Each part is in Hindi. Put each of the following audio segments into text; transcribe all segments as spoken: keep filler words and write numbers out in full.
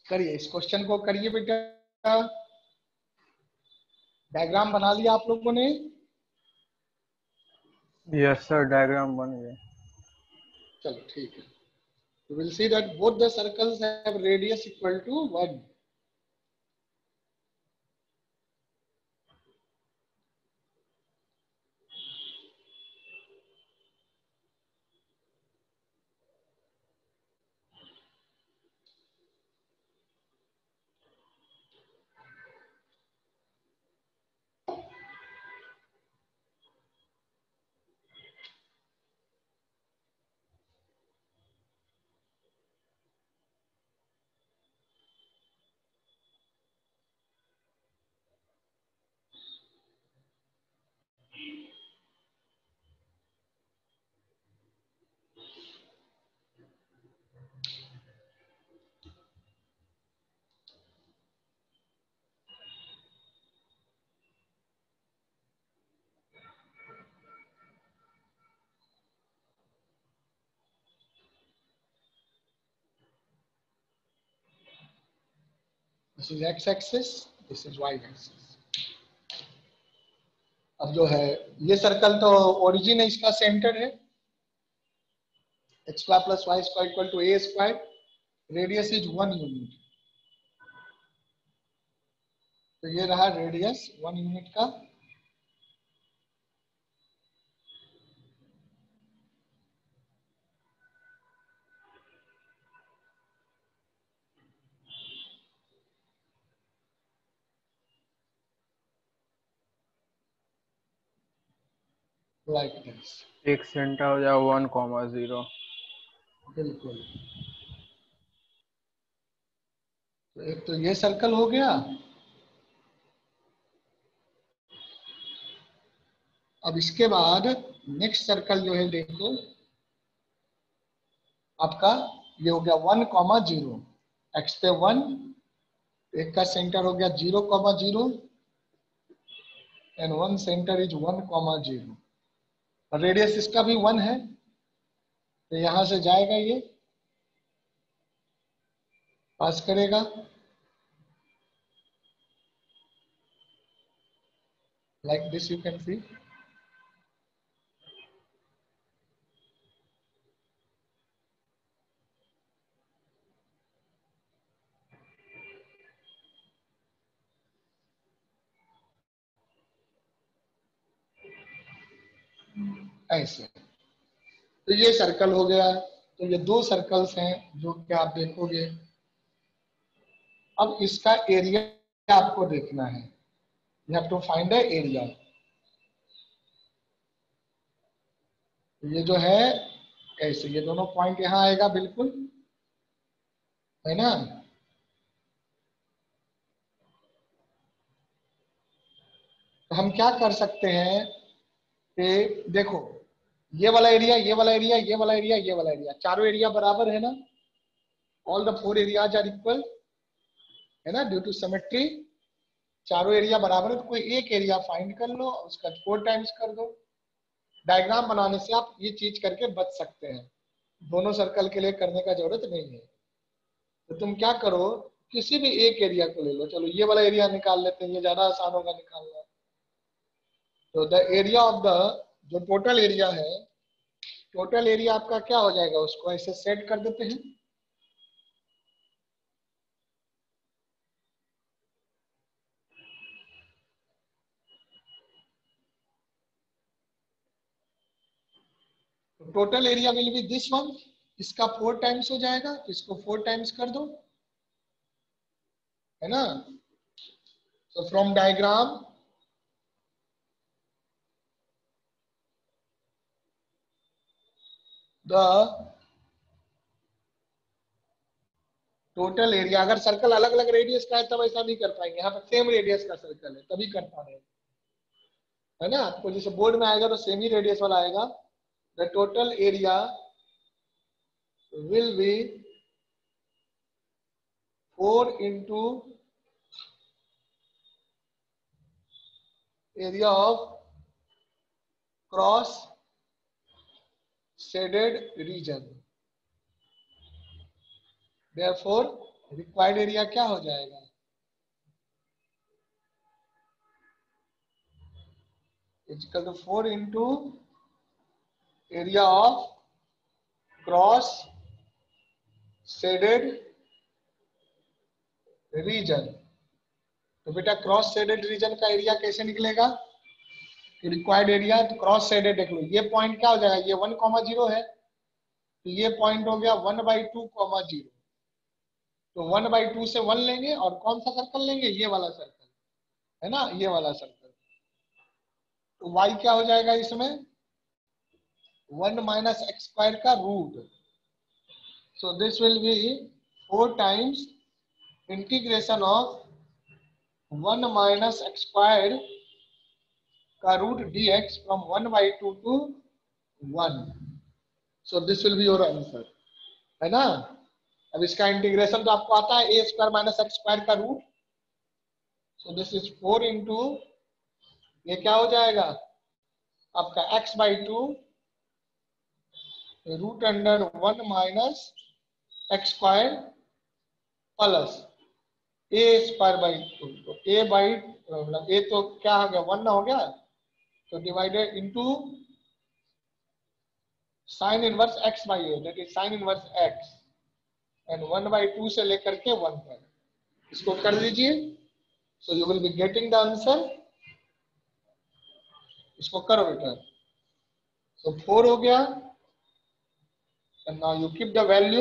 करिए, इस क्वेश्चन को करिए बेटा। डायग्राम बना लिया आप लोगों ने? यस सर, डायग्राम बन गया। चलो ठीक है। You will see that both the circles have radius equal to one. This is x-axis, this is y-axis. अब जो है ये सर्कल तो ओरिजिन है, इसका सेंटर है। x square plus Y square equal to A square, radius is one unit. तो ये रहा रेडियस वन यूनिट का। Like this. एक सेंटर हो जाए वन कॉमा जीरो। बिल्कुल। तो एक तो ये सर्कल हो गया। अब इसके बाद नेक्स्ट सर्कल जो है देखो आपका, ये हो गया वन कॉमा जीरो। एक्स पे वन, एक का सेंटर हो गया zero comma zero, and one centre is one comma zero. और रेडियस इसका भी वन है, तो यहां से जाएगा, ये पास करेगा। Like this you can see. ऐसे। तो ये सर्कल हो गया। तो ये दो सर्कल्स हैं जो कि आप देखोगे। अब इसका एरिया आपको देखना है। You have to find the area. ये जो है ऐसे, ये दोनों पॉइंट यहाँ आएगा, बिल्कुल है ना। तो हम क्या कर सकते हैं कि देखो, ये वाला एरिया, ये वाला एरिया, ये वाला एरिया, ये वाला एरिया, चारों एरिया बराबर है ना। All the four areas are equal, है ना, ड्यू टू सिमेट्री। चारों एरिया बराबर है, तो कोई एक एरिया फाइंड कर लो, उसका फोर टाइम्स कर दो। डायग्राम बनाने से आप ये चीज करके बच सकते हैं, दोनों सर्कल के लिए करने का जरूरत नहीं है। तो तुम क्या करो, किसी भी एक एरिया को ले लो। चलो ये वाला एरिया निकाल लेते हैं, ये ज्यादा आसान होगा निकालना। तो द एरिया ऑफ द, जो टोटल एरिया है, टोटल एरिया आपका क्या हो जाएगा, उसको ऐसे सेट कर देते हैं। Total area will be this one. इसका फोर टाइम्स हो जाएगा, इसको फोर टाइम्स कर दो, है ना। So from diagram, the total area, अगर सर्कल अलग अलग रेडियस का है तब ऐसा नहीं कर पाएंगे। यहाँ पर सेम रेडियस का सर्कल है तभी कर पा रहे हैं, है ना। आपको जैसे बोर्ड में आएगा तो सेम ही रेडियस वाला आएगा। The total area will be four into area of cross shaded region. Therefore required area क्या हो जाएगा? Is equal to four into area of cross shaded region. तो बेटा क्रॉस शेडेड रीजन का एरिया कैसे निकलेगा? रिक्वायर्ड एरिया तो क्रॉस शेडेड देख लो, ये पॉइंट क्या हो जाएगा? ये वन कॉमा जीरो है, तो ये पॉइंट हो गया one by two comma zero. तो वन बाई टू से वन लेंगे और कौन सा सर्कल लेंगे? ये वाला सर्कल है ना, ये वाला सर्कल। तो y क्या हो जाएगा इसमें? वन माइनस एक्स स्क्वायर का root. So this will be four times integration of one minus X square का root dx from one by two to one. So this will be your answer, है ना। अब इसका इंटीग्रेशन तो आपको आता है, A square minus X square का root. So this is four into, ये क्या हो जाएगा आपका x by two root under one minus X square plus A square by two. तो ए बाई मतलब ए तो क्या हो गया, वन हो गया, तो divided into sine inverse X by A, that is sine inverse X, and one by two से लेकर के वन तक इसको कर दीजिए। So you will be getting the answer. इसको करो बेटा। सो फोर हो गया, and now you keep the value.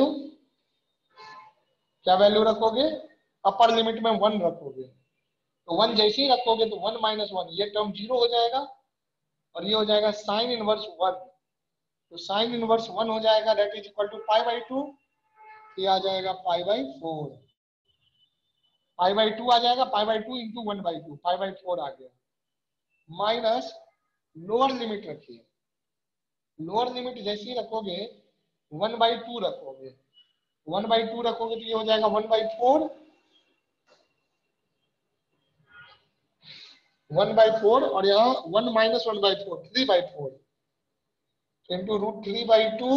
क्या वैल्यू रखोगे? अपर लिमिट में वन रखोगे, तो वन जैसे ही रखोगे तो वन माइनस वन, ये टर्म जीरो हो जाएगा और ये हो जाएगा साइन इनवर्स वन। तो साइन इनवर्स वन हो जाएगा, that is equal to pi by two. ये आ जाएगा pi by four, pi by two आ जाएगा, pi by two into one by two, pi by four आ गया। माइनस लोअर लिमिट रखिए, लोअर लिमिट जैसे ही रखोगे वन बाई टू रखोगे, वन बाई टू रखोगे तो ये हो जाएगा one by four, one by four, और यहाँ one minus one by four, three by four into root three by two,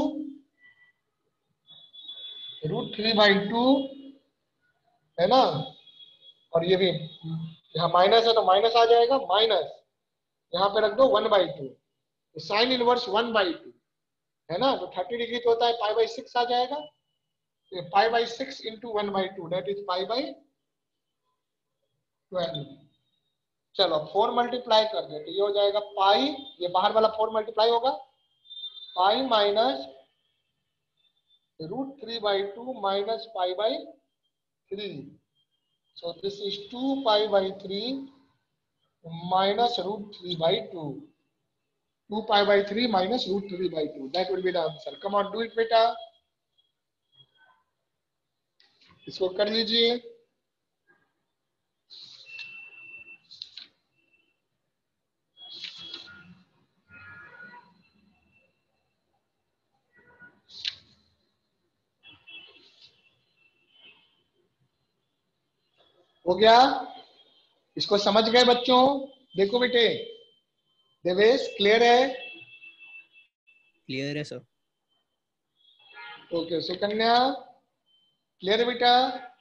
root three by two, है ना। और ये भी यहाँ माइनस है तो माइनस आ जाएगा, माइनस यहाँ पे रख दो one by two, sine inverse one by two, है ना। तो थर्टी डिग्री तो होता है, पाई बाई सिक्स आ जाएगा, तो pi by six into one by two, that is pi by twelve. चलो फोर मल्टीप्लाई कर दे तो ये हो जाएगा पाई, ये बाहर वाला फोर मल्टीप्लाई होगा, pi minus root three by two minus pi by three. So this is two pi by three minus root three by two, to pi by three minus root three by two, that will be the answer. Come on do it बेटा, इसको कर लीजिए। हो गया? इसको समझ गए बच्चों? देखो बेटे, देवेश क्लियर है? क्लियर है सर। ओके सुकन्या क्लियर है बेटा?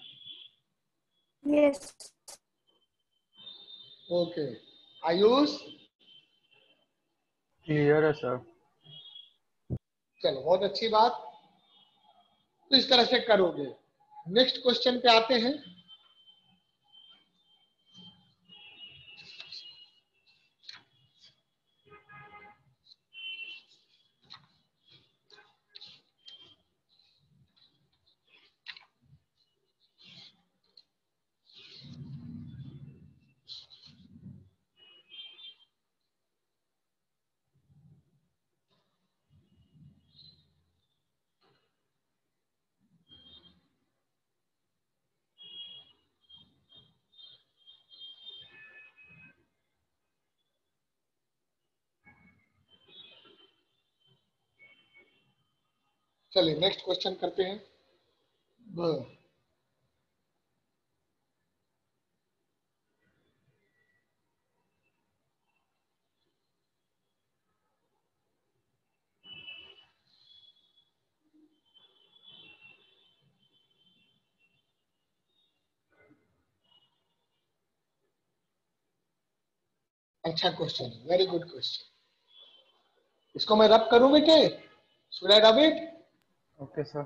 यस। ओके आयुष क्लियर है सर। चलो बहुत अच्छी बात। तो इस तरह से करोगे। नेक्स्ट क्वेश्चन पे आते हैं। चलिए नेक्स्ट क्वेश्चन करते हैं। अच्छा क्वेश्चन, वेरी गुड क्वेश्चन। इसको मैं रब करूं बेटे? Should I rub it? Okay, sir.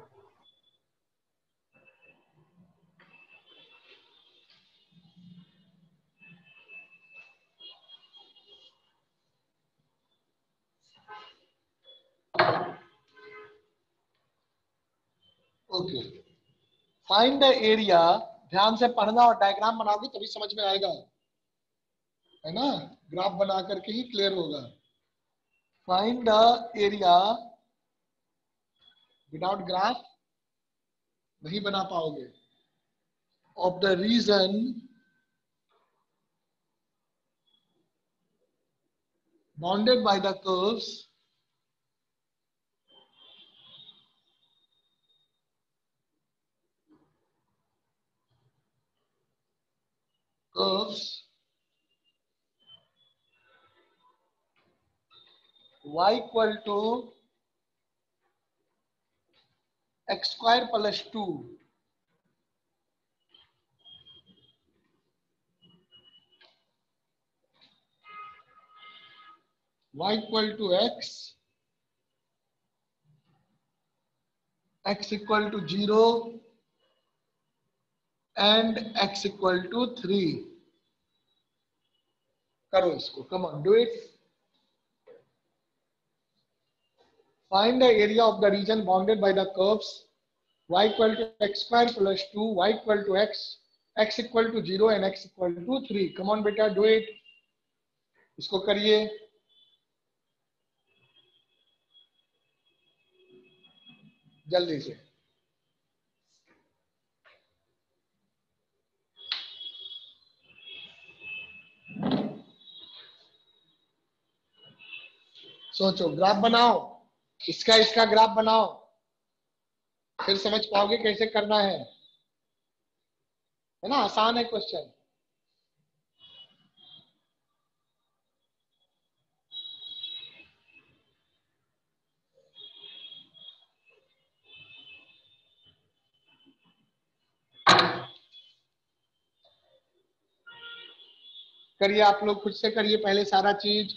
Okay, find the area. ध्यान से पढ़ना और डायग्राम बनाओगे तभी समझ में आएगा, है ना? ग्राफ बना करके ही क्लियर होगा। Find the area, without graph नहीं बना पाओगे, of the region bounded by the curves curves y equal to x square plus two, y equal to x, x equal to zero and x equal to three. करो इसको, come on do it. Find the area of the region bounded by the curves y equal to x square plus two, y equal to x, x equal to zero and x equal to three. Come on बेटा, डू इट। इसको करिए जल्दी से। सोचो, ग्राफ बनाओ, इसका इसका ग्राफ बनाओ, फिर समझ पाओगे कैसे करना है है ना? आसान है क्वेश्चन। करिए आप लोग, खुद से करिए पहले सारा चीज।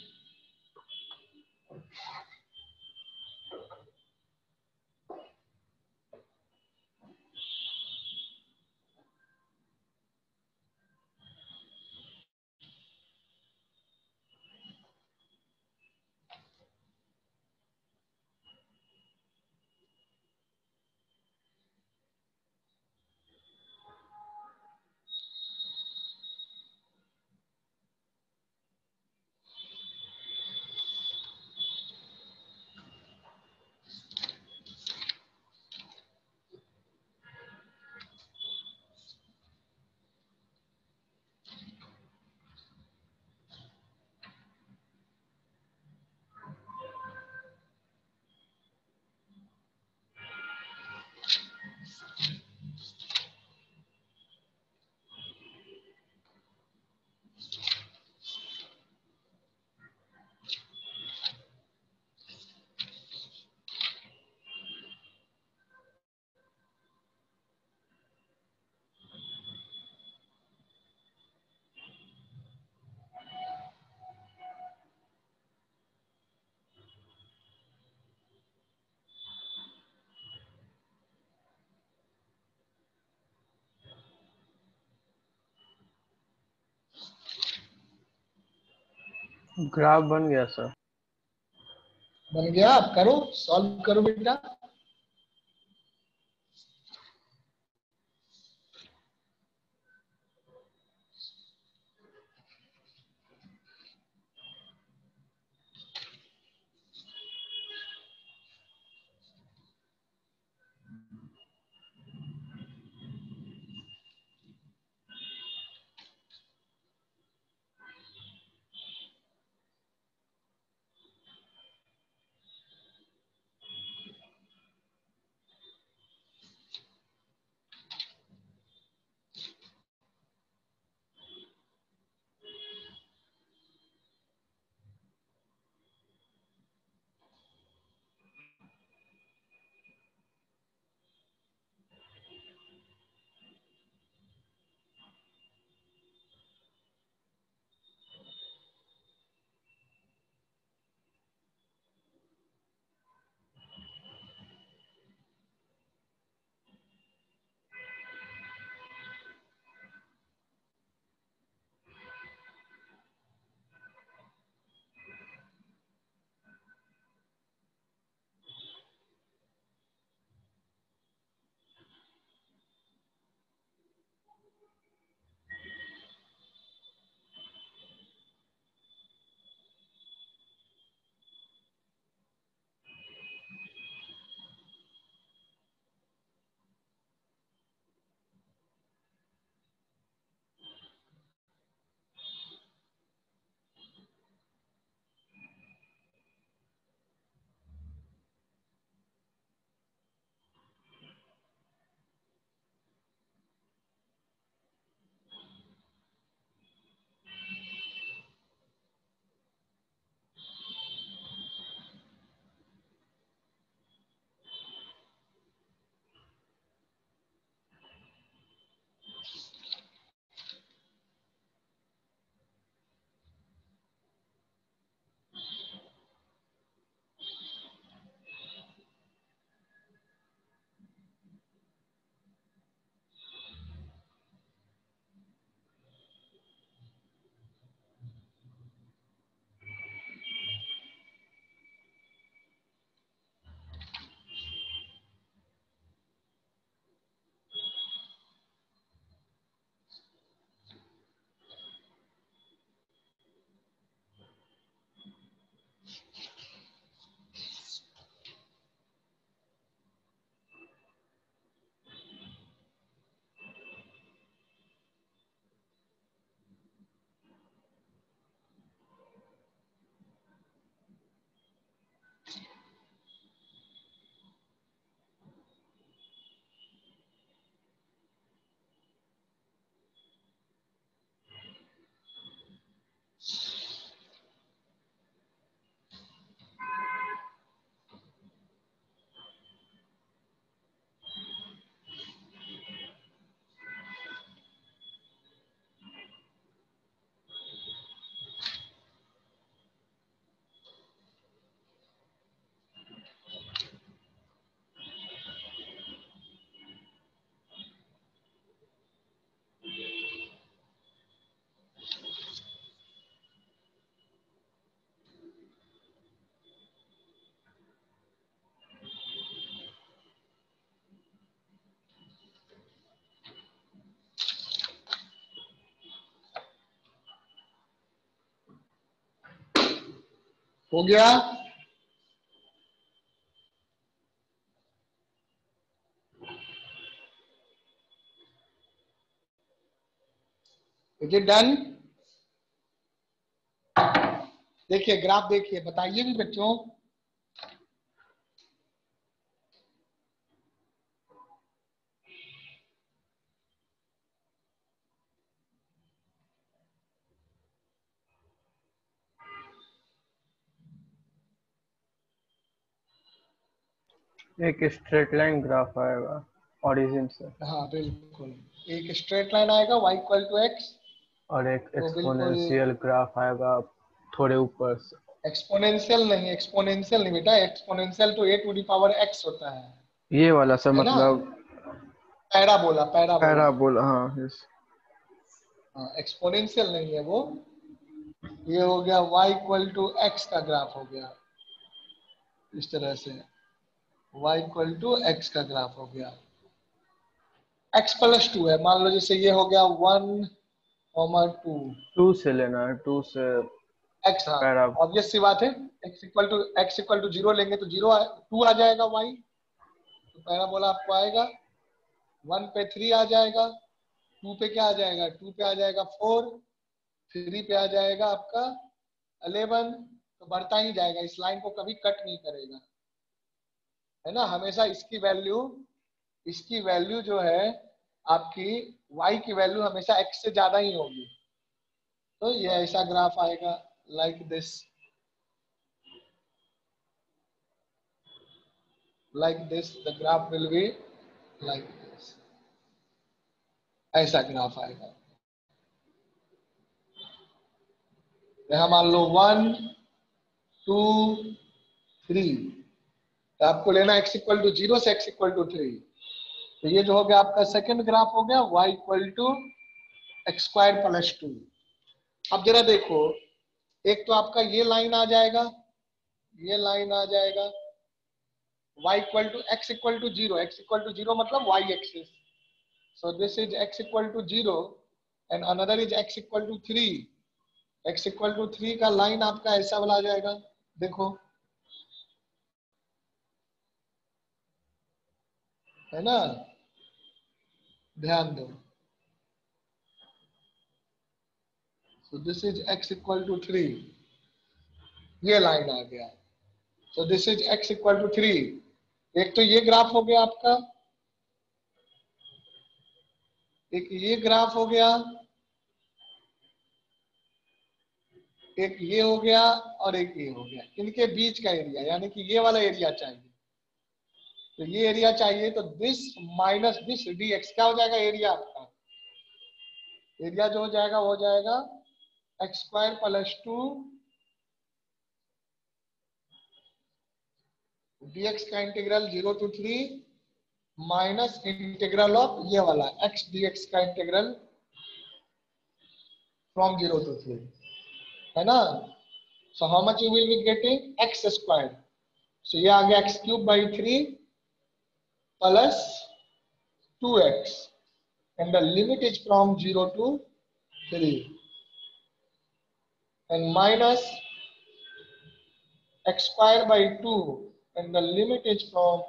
ग्राफ बन गया सर। बन गया? आप करो, सॉल्व करो बेटा। हो गया? Is it done? देखिए ग्राफ देखिए, बताइए भी बच्चों। एक स्ट्रेट लाइन ग्राफ आएगा ओरिजिन से, हाँ बिल्कुल, एक स्ट्रेट लाइन आएगा y इक्वल टू एक्स, और एक तो बिल्कुल एक्सपोनेंशियल ग्राफ आएगा थोड़े ऊपर से। एक्सपोनेंशियल नहीं, एक्सपोनेंशियल नहीं बेटा, एक्सपोनेंशियल तो a to the power x होता है ये वाला सर, है ना? मतलब पैराबोला, पैराबोला। पैराबोला, हाँ यस। हाँ, एक्सपोनेंशियल नहीं है वो। ये हो गया y इक्वल टू एक्स का ग्राफ हो गया, इस तरह से y इक्वल टू एक्स का ग्राफ हो गया। x प्लस टू है, मान लो जैसे ये हो गया वन कॉमा टू, टू से लेना है, टू से x, हाँ पैरा। ऑब्वियस सी बात है, x equal to x equal to zero लेंगे तो जीरो, टू आ जाएगा y, तो पैराबोला आपको आएगा वन पे थ्री आ जाएगा, टू पे क्या आ जाएगा, टू पे आ जाएगा फोर, थ्री पे आ जाएगा आपका इलेवन, तो बढ़ता ही जाएगा, इस लाइन को कभी कट नहीं करेगा, है ना? हमेशा इसकी वैल्यू, इसकी वैल्यू जो है आपकी y की वैल्यू हमेशा x से ज्यादा ही होगी। तो ये ऐसा ग्राफ आएगा like this, like this the graph will be like this, ऐसा ग्राफ आएगा। यहाँ मान लो वन टू थ्री, तो आपको लेना x इक्वल टू जीरो से x इक्वल टू थ्री, तो ये जो हो गया आपका सेकंड ग्राफ हो गया y equal to x square plus two. अब जरा देखो, एक तो आपका ये लाइन आ जाएगा, ये लाइन आ जाएगा y equal to x equal to zero, x equal to zero मतलब y axis, so this is x equal to zero and another is x equal to three, x equal to three का लाइन आपका ऐसा वाला आ जाएगा, देखो है ना, ध्यान दो। so this is x equal to three, ये लाइन आ गया, so this is x equal to three. एक तो ये ग्राफ हो गया आपका, एक ये ग्राफ हो गया, एक ये हो गया और एक ये हो गया, इनके बीच का एरिया, यानी कि ये वाला एरिया चाहिए, तो ये एरिया चाहिए, तो this minus this d x क्या हो जाएगा, एरिया आपका, एरिया जो हो जाएगा वो हो जाएगा x square plus two dx का integral zero to three minus integral of ये वाला x dx का integral from zero to three, है ना? So how much you will be getting x square, so ये आ गया x cube by three plus two x, and the limit is from zero to three, and minus x square by two and the limit is from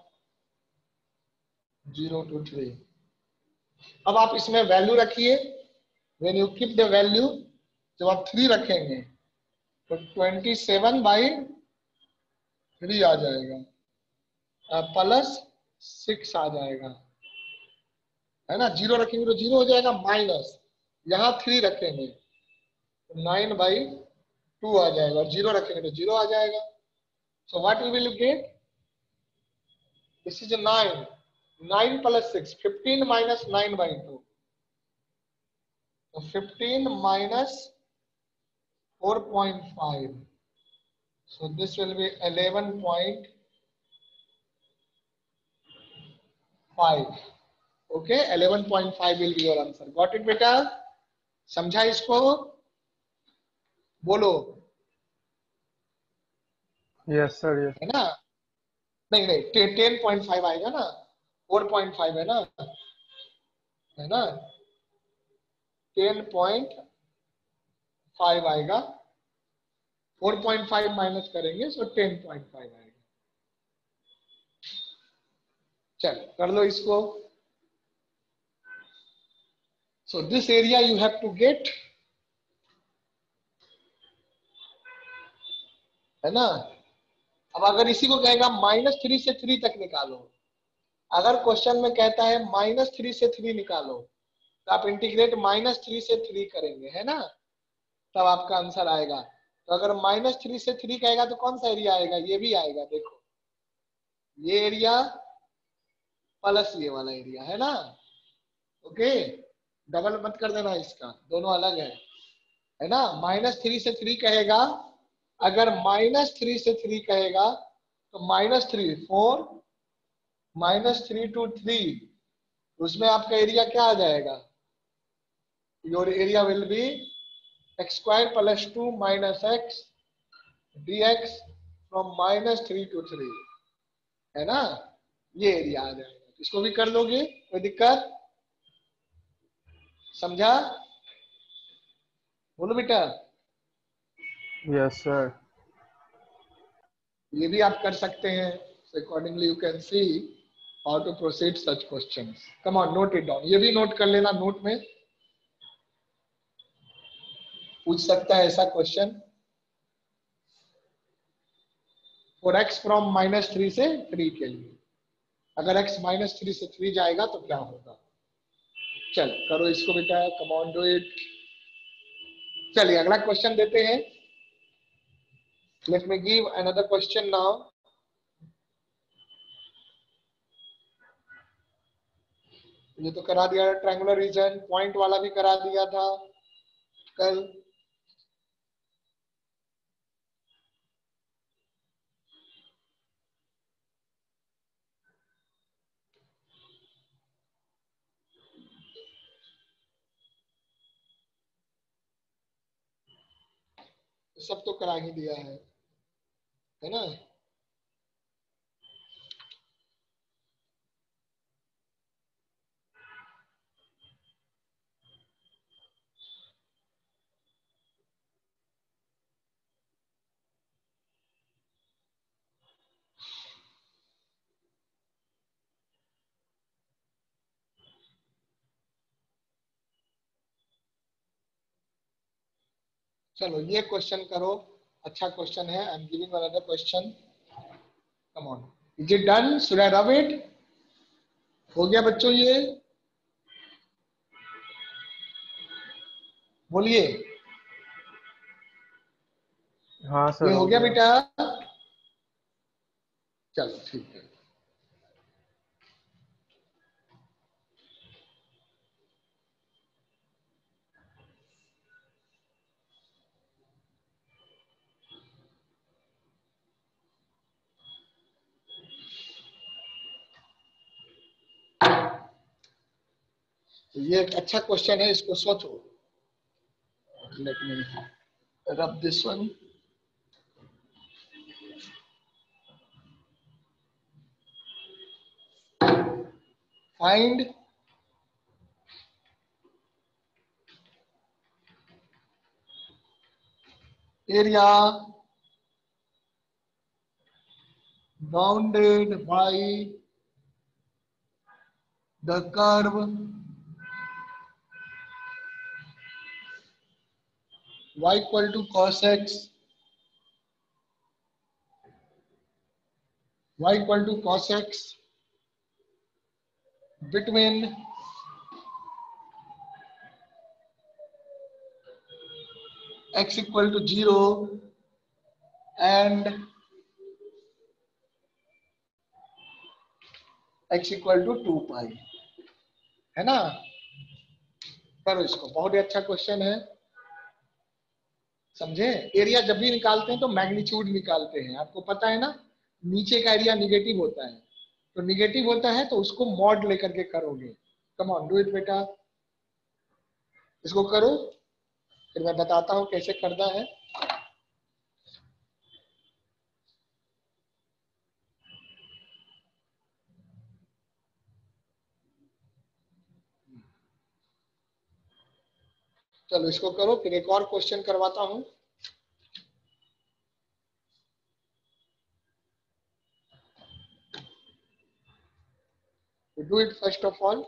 zero to three। अब आप इसमें वैल्यू रखिए, when you keep the value, जब आप थ्री रखेंगे तो ट्वेंटी सेवन बाई थ्री आ जाएगा, प्लस सिक्स आ जाएगा, है ना? जीरो रखेंगे तो जीरो हो जाएगा, माइनस यहाँ थ्री रखेंगे तो नाइन बाई टू आ जाएगा, और जीरो रखेंगे तो जीरो आ जाएगा। So what we will get? This is a nine. nine plus six. fifteen minus nine by two. So fifteen minus four point five. So this will be eleven point five. Okay, eleven point five will be your answer. Got it, beta? समझा इसको? बोलो। Yes sir, yes. है ना? नहीं नहीं, टेन पॉइंट फाइव आएगा ना, फोर पॉइंट फाइव है ना, है ना? टेन पॉइंट फाइव आएगा, फोर पॉइंट फाइव माइनस करेंगे सो टेन पॉइंट फाइव आएगा। चलो कर लो इसको। So this area you have to get, है ना। अब अगर इसी को कहेगा माइनस थ्री से थ्री तक निकालो, अगर क्वेश्चन में कहता है माइनस थ्री से थ्री निकालो, तो आप इंटीग्रेट माइनस थ्री से थ्री करेंगे, है ना, तब आपका आंसर आएगा। तो अगर माइनस थ्री से थ्री कहेगा तो कौन सा एरिया आएगा, ये भी आएगा। देखो ये एरिया प्लस ये वाला एरिया, है ना। ओके, डबल मत कर देना इसका, दोनों अलग है, है ना। माइनस थ्री से थ्री कहेगा, अगर माइनस थ्री से थ्री कहेगा तो minus three four, minus three to three, उसमें आपका एरिया क्या आ जाएगा, your area will be x square plus two minus x d x from minus three to three, है ना, ये एरिया आ जाएगा। इसको भी कर लोगे, कोई दिक्कत, समझा, बोलो बेटा। Yes sir. ये भी आप कर सकते हैं। Accordingly you can see how to proceed such questions. Come on, note it down, ये भी नोट कर लेना, नोट में पूछ सकता है ऐसा question. For x from minus three से थ्री के लिए, अगर x माइनस थ्री से थ्री जाएगा तो क्या होगा। चल करो इसको बेटा, कम ऑन डू इट। चलिए अगला क्वेश्चन देते हैं। Let me give another question now. ये तो करा दिया, ट्रायंगुलर रीजन पॉइंट वाला भी करा दिया था कल। सब तो करा ही दिया है, है ना। चलो ये क्वेश्चन करो, अच्छा क्वेश्चन है। I am giving another question, come on. Is it done, should I rub it. हो गया बच्चों, ये बोलिए। हाँ ये सर हो हो गया गया। बेटा, चलो ठीक है। तो ये एक अच्छा क्वेश्चन है, इसको सोचो। Let me rub this one. Find area bounded by the curve y equal to cos x, y equal to cos x between x equal to zero and x equal to two pi, है ना। करो इसको, बहुत ही अच्छा क्वेश्चन है, समझे। एरिया जब भी निकालते हैं तो मैग्नीट्यूड निकालते हैं, आपको पता है ना। नीचे का एरिया निगेटिव होता है, तो निगेटिव होता है तो उसको मॉड लेकर के करोगे। कम ऑन डू इट बेटा, इसको करो, फिर मैं बताता हूं कैसे करना है। चलो इसको करो, फिर एक और क्वेश्चन करवाता हूं। do it first of all.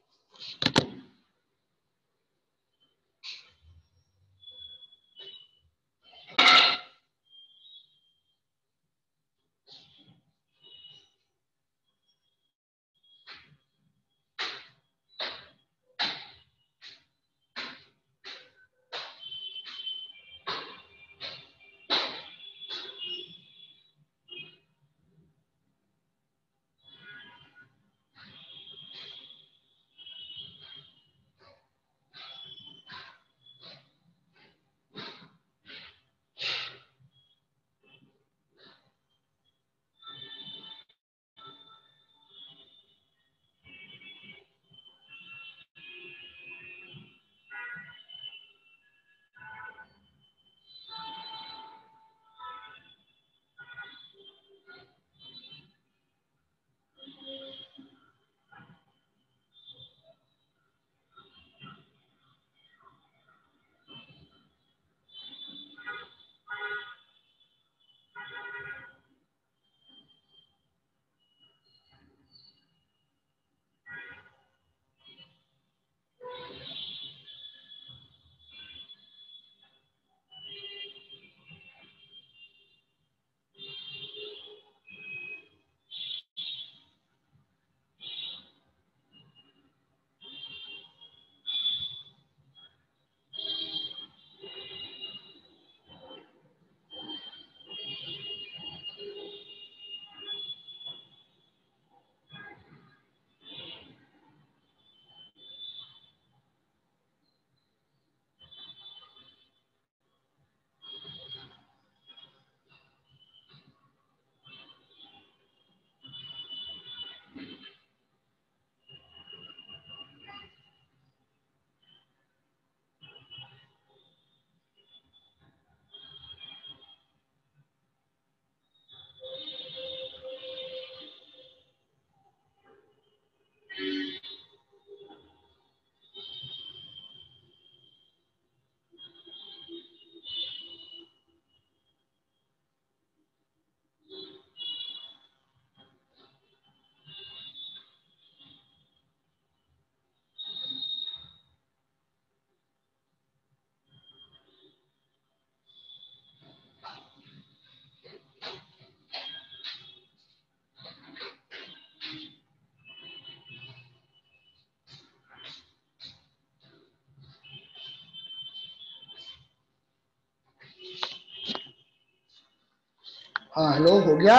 हाँ हेलो, हो गया?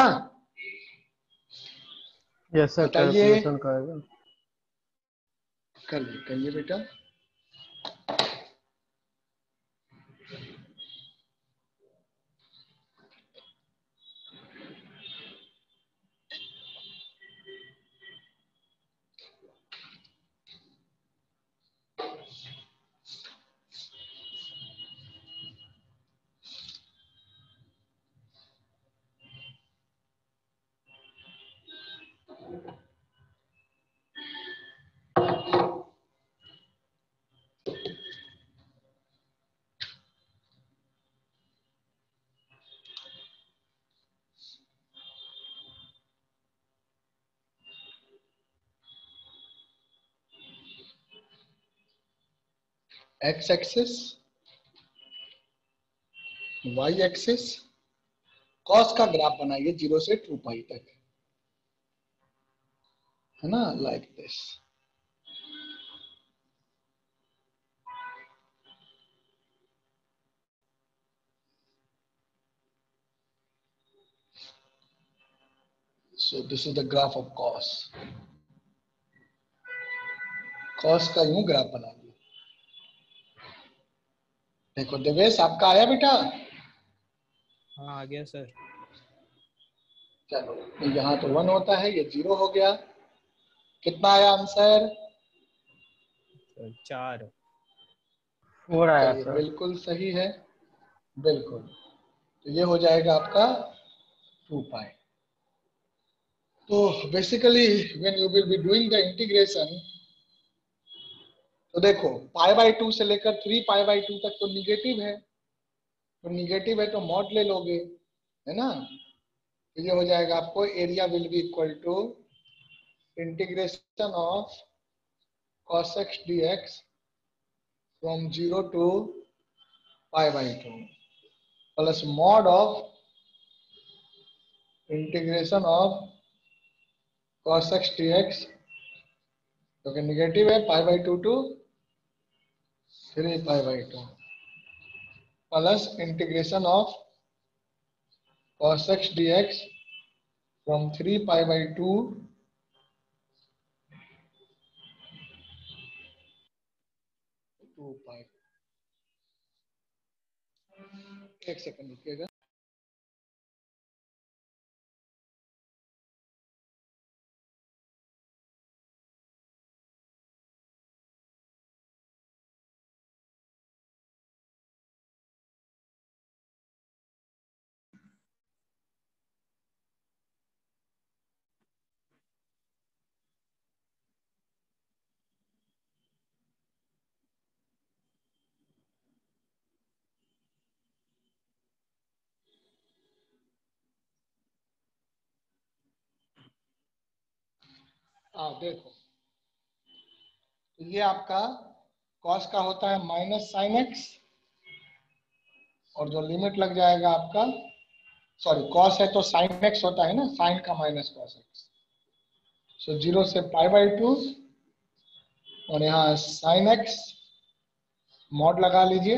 यस सर, बताइए। कैलकुलेशन करेगा। कर करिए बेटा। X axis, y axis, cos का ग्राफ बनाइए जीरो से टू पाई तक, है ना, like this. So this is the graph of cos. cos का यूं ग्राफ बना लिया। देखो देवेश, आपका आया बेटा? हाँ आ गया सर। चलो, तो यहाँ तो वन होता है, ये जीरो हो गया। कितना आया आंसर? सर चार। फोर आया चलिए, सर। बिल्कुल सही है, बिल्कुल। तो ये हो जाएगा आपका टू पाई। तो basically when you will be doing the integration, तो देखो पाई बाई टू से लेकर थ्री पाई बाई टू तक तो निगेटिव है, तो निगेटिव है तो मॉड ले लोगे, है ना। तो ये हो जाएगा आपको area will be equal to integration of cos x dx from zero to pi by two plus mod of integration of cos x dx जो कि निगेटिव है pi by two to three pi by two plus integration of cos x dx from थ्री pi by two to pi. एक सेकंड रुकिएगा। हाँ देखो, ये आपका कॉस का होता है माइनस साइन एक्स, और जो लिमिट लग जाएगा आपका, सॉरी कॉस है तो साइन एक्स होता है ना, साइन का minus cos x, so zero से पाई बाई टू, और यहाँ साइन एक्स मॉड लगा लीजिए,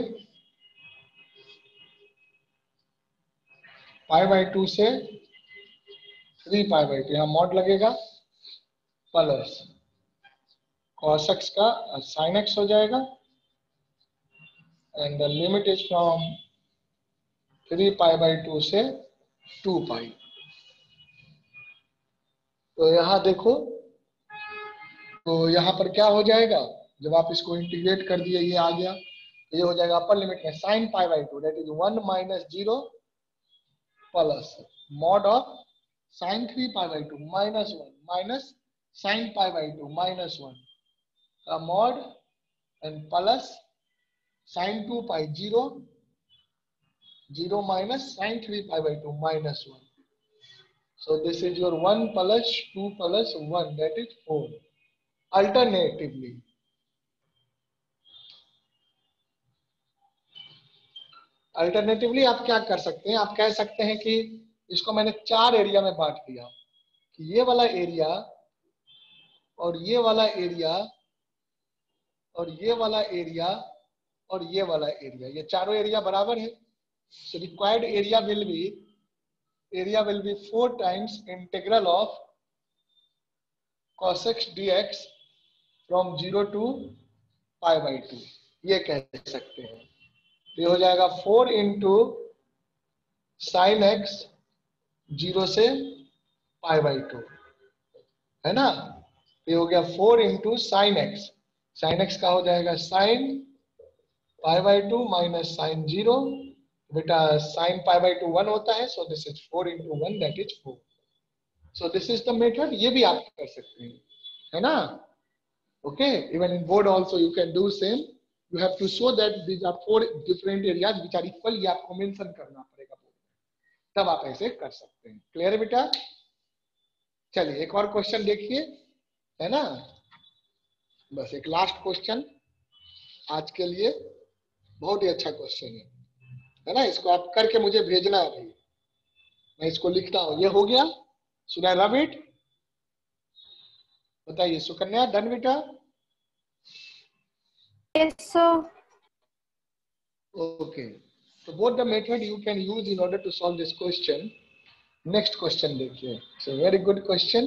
पाई बाई टू से थ्री पाई बाई टू, यहाँ मॉड लगेगा, प्लस cos x का sin x हो जाएगा, and the limit is from three pi by two से टू पाई। तो यहाँ देखो, तो यहाँ पर क्या हो जाएगा, जब आप इसको इंटीग्रेट कर दिए, ये आ गया, तो ये हो जाएगा अपर लिमिट में sine pi by two that is one minus zero plus mod of sine three pi by two minus one minus sine pi by two minus one का mod and plus sine two pi zero zero minus sine three pi by two minus one. So this is your one plus two plus one, that is four. Alternatively, alternatively आप क्या कर सकते हैं, आप कह सकते हैं कि इसको मैंने चार एरिया में बांट दिया, कि ये वाला एरिया और ये वाला एरिया और ये वाला एरिया और ये वाला एरिया, ये चारों एरिया बराबर है। So required area will be area will be four times integral of cos x dx from zero to pi by two, ये कह सकते हैं। तो ये हो जाएगा four into sine x zero से पाई बाई टू, है ना। ये हो गया four into sine x, sine x का हो जाएगा sine pi by two minus sine zero, बेटा sine pi by two one होता है, so this is four into one that is four. So this is the method, ये भी आप कर सकते हैं, है ना। Okay, even in board also you can do same, you have to show that these are four different areas which are equal, ये आपको मेंशन करना पड़ेगा बोर्ड में, तब आप ऐसे कर सकते हैं। क्लियर है बेटा। चलिए एक और क्वेश्चन देखिए, है ना, बस एक लास्ट क्वेश्चन आज के लिए, बहुत ही अच्छा क्वेश्चन है, है ना। इसको आप करके मुझे भेजना है अभी, मैं इसको लिखता हूं। ये हो गया, शुड आई रब इट, बताइए सुकन्या, डन बेटा। Yes, sir. Okay, so both the method you can use in order to solve this question. Next question देखिए, so very good question.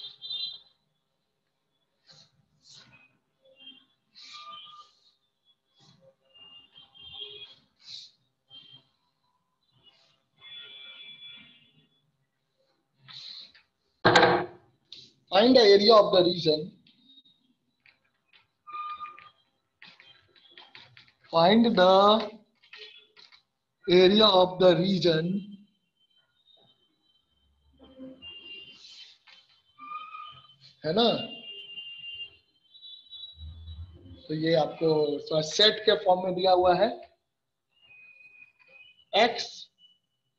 Find the area of the region. Find the area of the region है ना। तो ये आपको सेट के फॉर्म में दिया हुआ है, x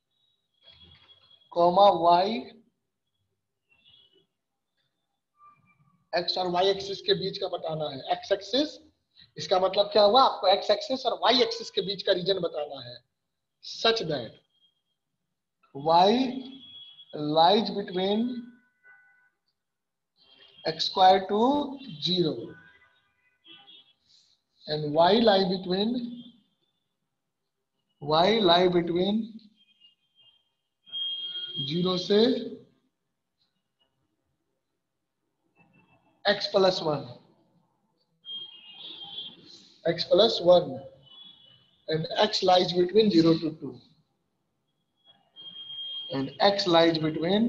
कॉमा y एक्स और वाई एक्सिस के बीच का बताना है। एक्स एक्सिस, इसका मतलब क्या हुआ, आपको एक्स एक्सिस और वाई एक्सिस के बीच का रीजन बताना है। Such that y lies between x square to zero and y lie between y lie between zero से x plus one, x plus one and x lies between zero to two and x lies between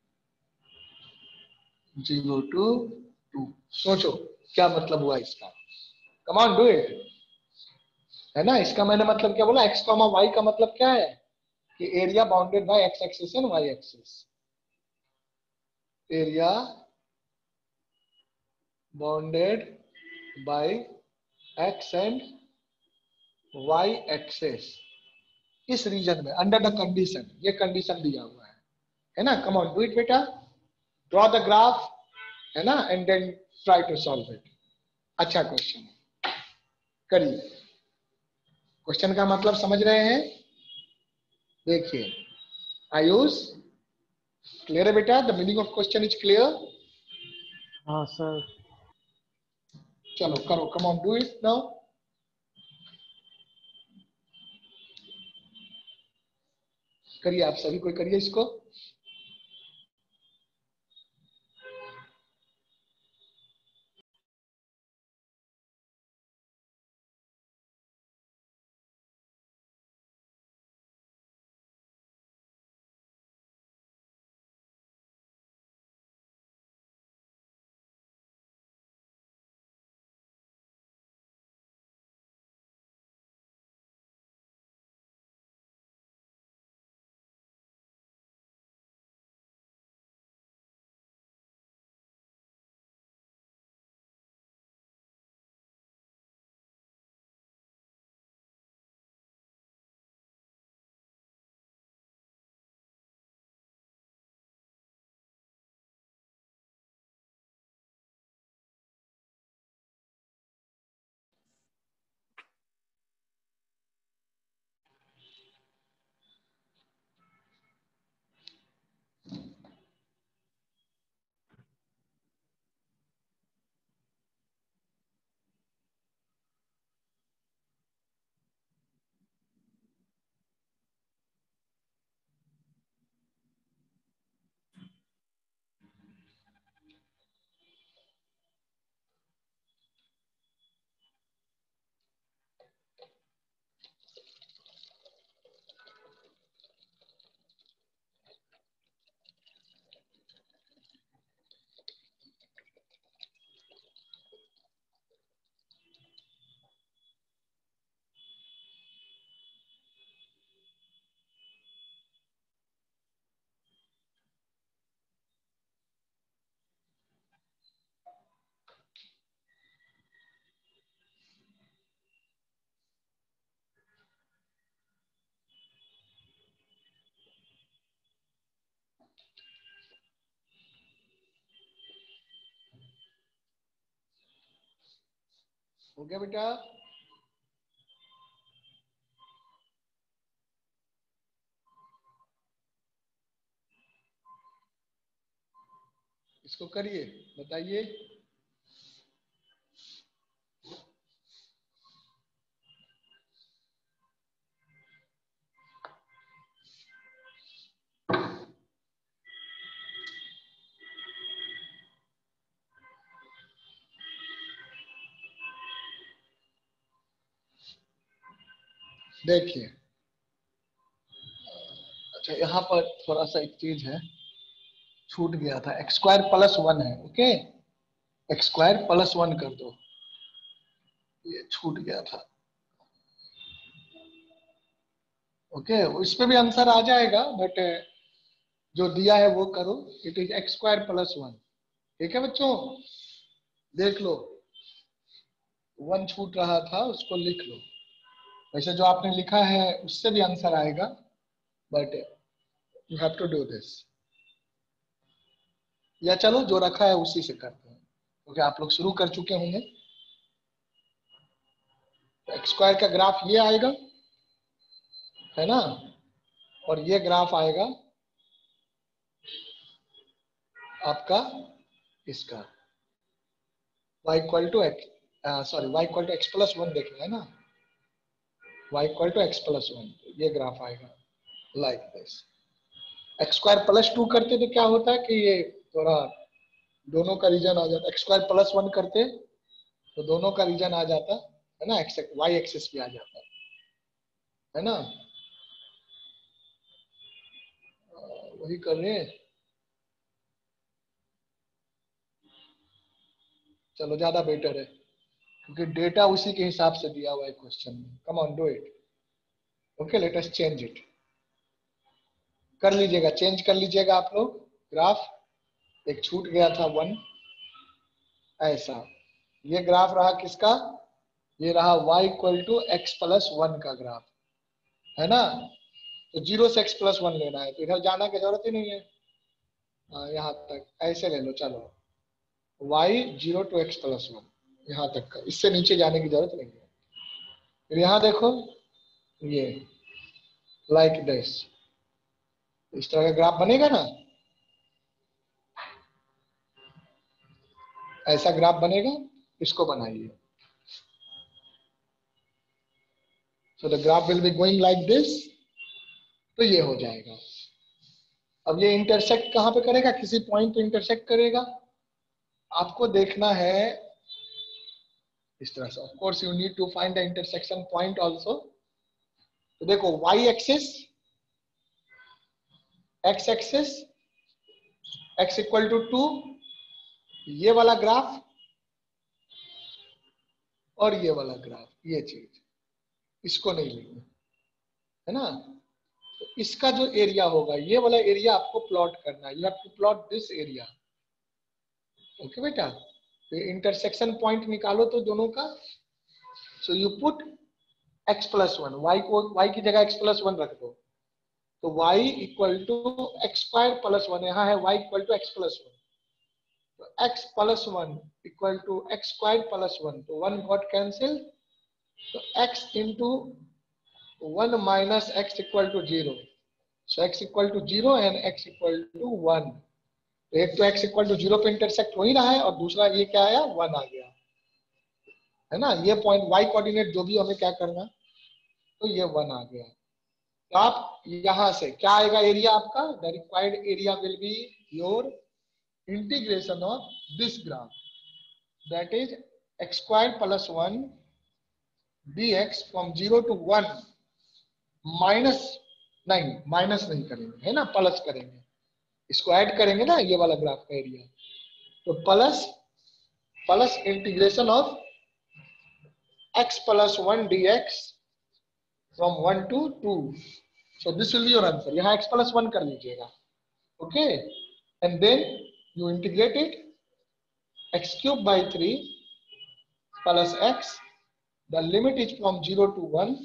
zero to two। सोचो क्या मतलब हुआ इसका, कम ऑन डू इट, है ना। इसका मैंने मतलब क्या बोला, x कॉमा y का मतलब क्या है कि area bounded by x axis and y axis, area bounded by x and y axis इस रीजन में अंडर द कंडीशन, ये कंडीशन दिया हुआ है, है ना। कम ऑन डू इट बेटा, ड्रॉ द ग्राफ, है ना, and then try to solve it. अच्छा क्वेश्चन करिए, क्वेश्चन का मतलब समझ रहे हैं। देखिए आयुष, क्लियर है बेटा, the meaning of question is clear. हाँ सर। चलो करो, come on do it now. करिए आप सभी कोई करिए इसको। हो गया बेटा, इसको करिए, बताइए। देखिए अच्छा, यहाँ पर थोड़ा सा एक चीज है, छूट गया था। एक्स स्क्वायर प्लस वन है, okay, x square plus one कर दो, ये छूट गया था। ओके, इस पे भी आंसर आ जाएगा, बट जो दिया है वो करो। It is x square plus one, ठीक है बच्चों, देख लो, वन छूट रहा था उसको लिख लो। वैसे जो आपने लिखा है उससे भी आंसर आएगा, but you have to do this, या चलो जो रखा है उसी से करते हैं। क्योंकि आप लोग शुरू कर चुके होंगे। तो एक्स स्क्वायर का ग्राफ ये आएगा, है ना, और ये ग्राफ आएगा आपका इसका y equal to x, sorry y equal to x plus one देखना है ना, y equal to x plus one, ये ग्राफ आएगा like this. X square plus two करते तो क्या होता है कि ये थोड़ा दोनों का रीजन आ जाता, एक्स स्क्वायर प्लस वन करते तो दोनों का रीजन आ जाता है ना, एक्स वाई एक्सिस भी आ जाता है ना। वही कर रहे हैं, चलो ज्यादा बेटर है क्योंकि डेटा उसी के हिसाब से दिया हुआ है क्वेश्चन में। Come on do it. Okay, let us change it. कर लीजिएगा, चेंज कर लीजिएगा आप लोग ग्राफ। एक छूट गया था वन, ऐसा ये ग्राफ रहा किसका, ये रहा y equal to x plus one का ग्राफ, है ना। तो जीरो से एक्स प्लस वन लेना है, तो इधर जाना की जरूरत ही नहीं है, यहाँ तक ऐसे ले लो। चलो y zero to x plus one, यहाँ तक का, इससे नीचे जाने की जरूरत नहीं है। फिर यहाँ देखो ये लाइक दिस, इस तरह का ग्राफ बनेगा ना, ऐसा ग्राफ बनेगा, इसको बनाइए। So the graph will be going like this, तो ये हो जाएगा। अब ये इंटरसेक्ट कहां पे करेगा, किसी पॉइंट पे इंटरसेक्ट करेगा, आपको देखना है इस तरह से। Of course you need to find the intersection point also. तो देखो y axis, x axis, x equal to two, ये वाला ग्राफ और ये वाला ग्राफ, ये चीज इसको नहीं लेंगे, है ना। तो इसका जो एरिया होगा, ये वाला एरिया आपको प्लॉट करना है। You have to plot this area. Okay बेटा, तो इंटरसेक्शन पॉइंट निकालो तो दोनों का। So you put x plus one, y को y की जगह x प्लस वन रख दो, तो y equal to x square plus one, यहाँ है y equal to x plus one, तो x plus one equal to x square plus one, तो वन गॉट कैंसिल, तो x into one minus x equal to zero, so x equal to zero and x equal to one. तो एक तो x इक्वल टू जीरो पे इंटरसेक्ट हो ही रहा है, और दूसरा ये क्या आया, वन आ गया, है ना। ये पॉइंट y कोऑर्डिनेट जो भी हमें क्या करना, तो ये वन आ गया। तो आप यहां से क्या आएगा एरिया आपका, the required area will be your integration of this graph, that is x square plus one dx from zero to one, minus नहीं, माइनस नहीं करेंगे, है ना, प्लस करेंगे, इसको ऐड करेंगे ना, ये वाला ग्राफ का एरिया, तो plus plus integration of x plus one dx from one to two. So this will be your answer. यहाँ x प्लस वन कर लीजिएगा, okay, and then you integrate it, x cube by three plus x, the limit is from zero to one,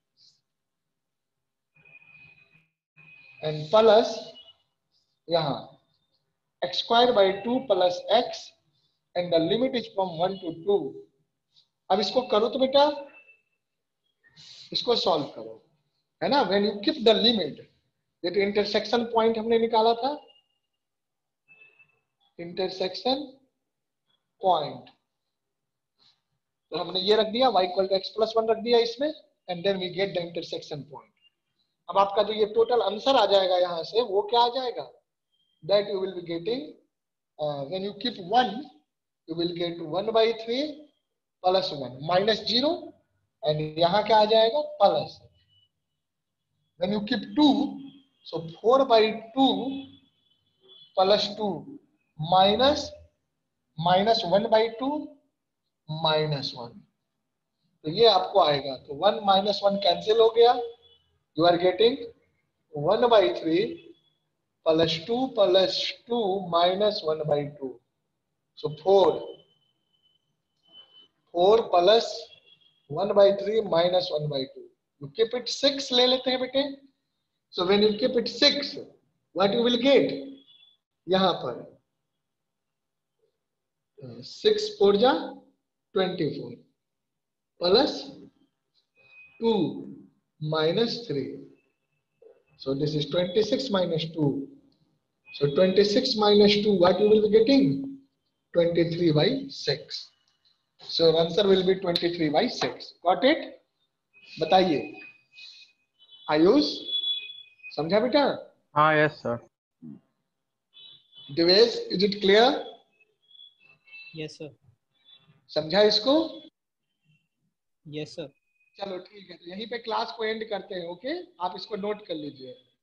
and plus यहाँ x square by two plus x, and the limit is from one to two. अब इसको करो तो बेटा, इसको सॉल्व करो, है ना। When you keep the limit, ये तो इंटरसेक्शन पॉइंट हमने निकाला था, इंटरसेक्शन पॉइंट, तो हमने ये रख दिया y equal to x plus one रख दिया इसमें, and then we get the intersection point. अब आपका जो ये टोटल आंसर आ जाएगा यहाँ से, वो क्या आ जाएगा, that you will be getting, when you keep one, you will get one by three plus one minus zero, and यहाँ क्या आ जाएगा, plus. When you keep two, so four by two plus two minus minus one by two minus one, तो ये आपको आएगा। तो वन माइनस वन कैंसिल हो गया, you are getting one by three plus two plus two minus one by two, so four, four plus one by three minus one by two, you keep it six ले लेते हैं बेटे। So when you keep it six, what you will get, यहां पर सिक्स फोर जा twenty four plus two minus three. So this is twenty-six minus two. So twenty-six minus two, what you will be getting? twenty-three by six. So answer will be twenty-three by six. Got it? बताइए. आयुष समझा बेटा? हाँ yes sir. Divesh, is it clear? Yes sir. समझा इसको? Yes sir. चलो ठीक है, तो यहीं पे क्लास को एंड करते हैं. ओके, आप इसको नोट कर लीजिए.